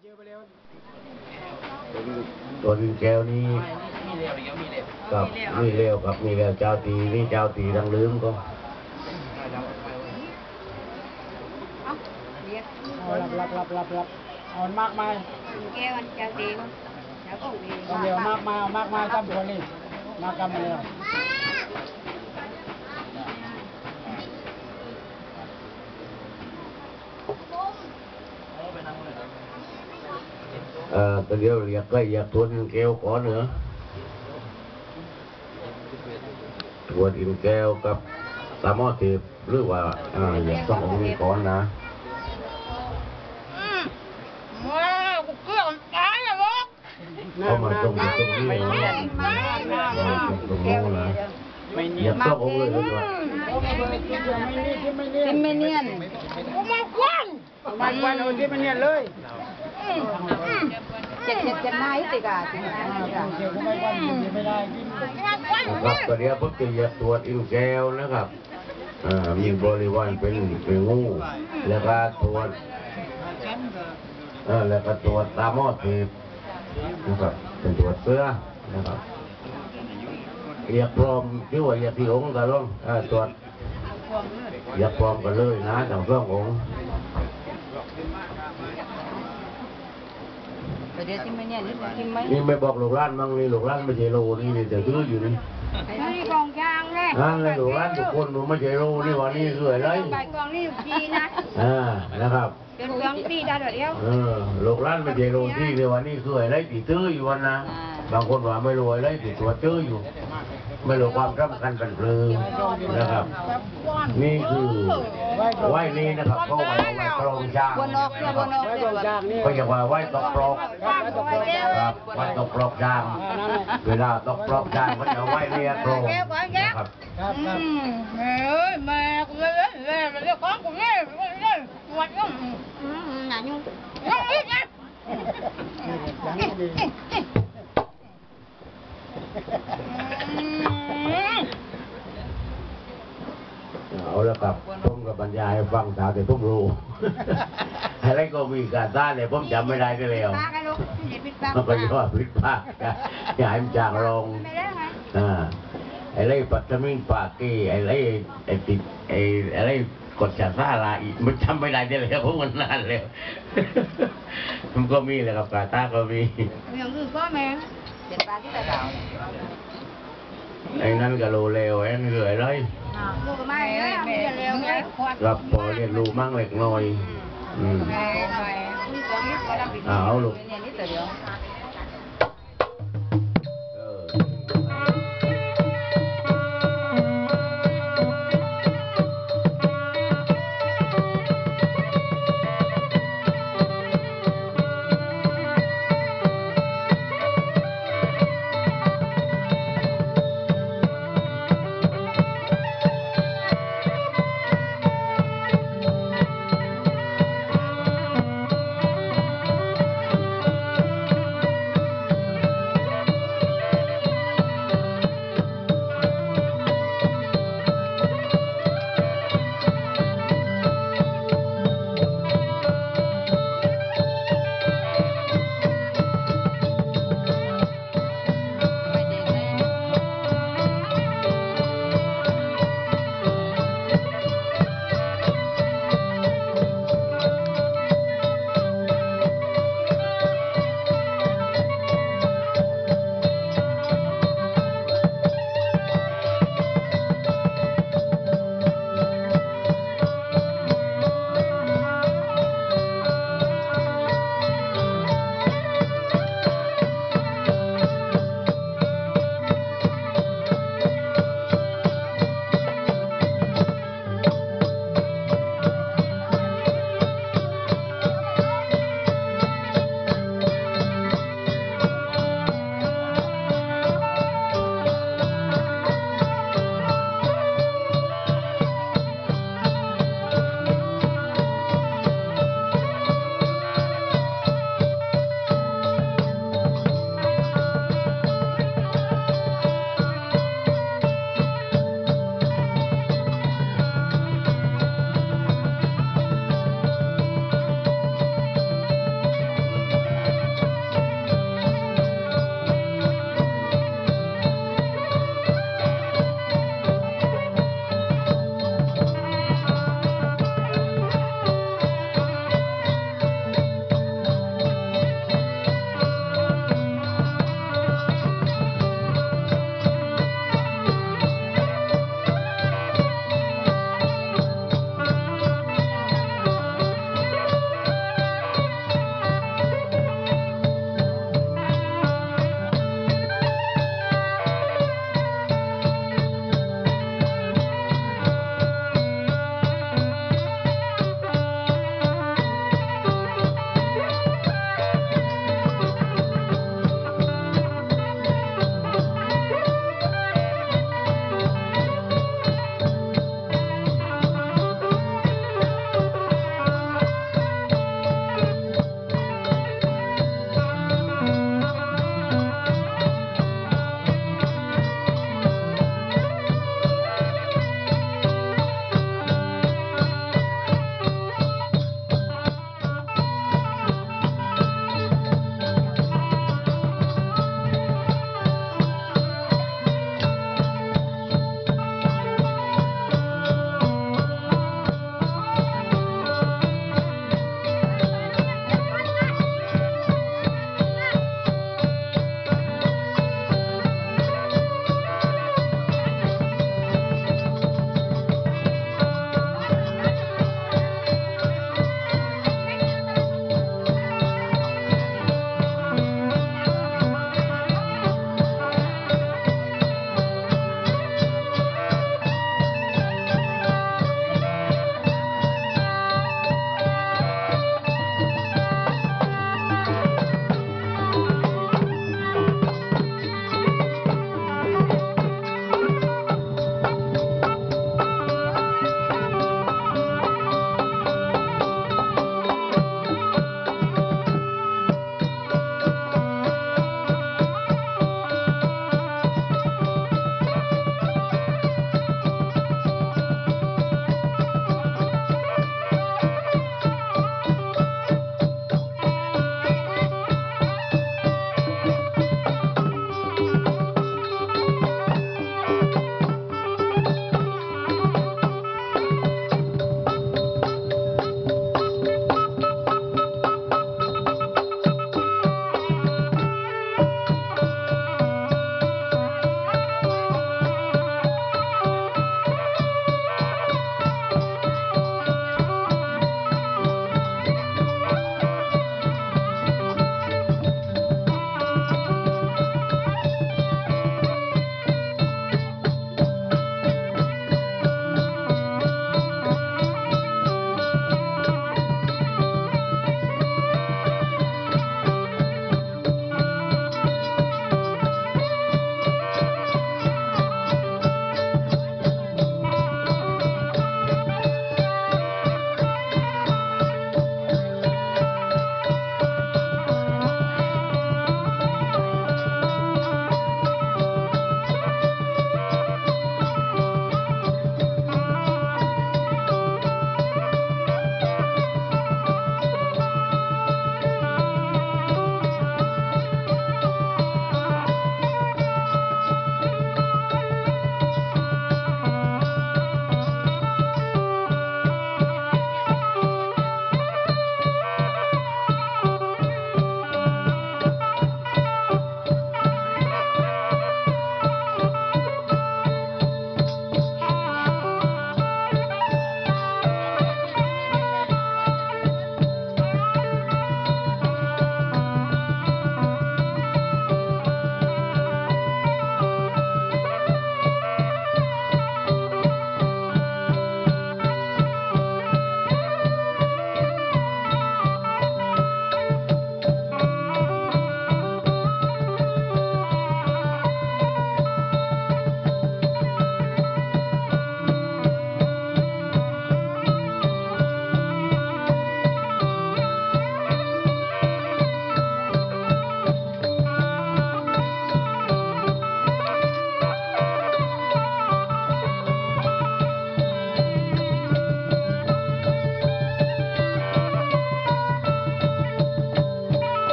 ตัวดินแก้วนี้กับมีเร็วกับมีเร็วเจ้าตีนี่เจ้าตีดังลืมก็รับเอามากมายแก้วเจ้าตีแล้วก็เดี๋ยวมากมายกับคนนี้มากกันมาแล้วตัวเดียวเรียกก็อยากตัวดินแก้วก่อนเหรอตัวดินแก้วกับสามอเทปหรือว่าอยากต้ององค์นี้ก่อนนะเข้ามาตรงนี้นะตรงโน้นนะอยากต้ององค์เลยหรือเปล่าที่ไม่เนียนมันควันเอาที่ไม่เนียนเลยเจ็ดไม้ติกานะครับตัวเดียวพวกจะอยากตรวจอินแก้วนะครับมีบริวารเป็นงูแล้วก็ตรวจตามอเทปนะครับเป็นตรวจเสื้อนะครับอยากพร้อมชื่อว่าอยากที่องค์กันลงตรวจอยากพร้อมกันเลยนะทั้งสององค์นี่ไม่บอกลูกร้านมั่งนี่ลูกร้านไม่ใช่โลนี่แต่ซื้ออยู่นี่นี่กองยางเลยนั่นเลยลูกร้านทุกคนหนูไม่ใช่โลนี่วันนี้คืออะไรใบกองนี่ดีนะนะครับเป็นกองดีได้เดียวลูกร้านไม่ใช่โลที่ในวันนี้คืออะไรติดซื้ออยู่วันนะบางคนว่าไม่รู้อะไรติดตัวซื้ออยู่ไม่รู้ความสำคัญกันเลยนะครับนี่คือไหว้นี่นะครับก็ไหว้กรองช้างก็อย่าว่าไหว้ตกปลอกครับไหว้ตกปลอกช้างเวลาตกปลอกช้างมันจะไหว้เรียกรองนะครับแม่กูเล่นมันเรียกของกูเล่นวันยุ่งหนายุ่งเอาแล้วครับผมกับบรรยายให้ฟังตาแต่ผมรู้อะไรก็มีการต้านเนี่ยผมจำไม่ได้ก็แล้วมันก็ย่อพลิกภาคอย่าให้มันจางลงอะไรปัตตมินปากกี้อะไรติดอะไรกดชาซาลาอีกมันจำไม่ได้ได้เลยเพราะมันนานแล้วมันก็มีเลยครับกาตาก็มีอย่างอื่นก็แม่เป็นปลาที่ตะเดาไอ้นั่นก็โลเลวไอ้นั่นเหนื่อยเลยลูกก็ไม่เร็วเนี่ยรับพอเรียนรู้มั่งเล็กน้อยเอาลูก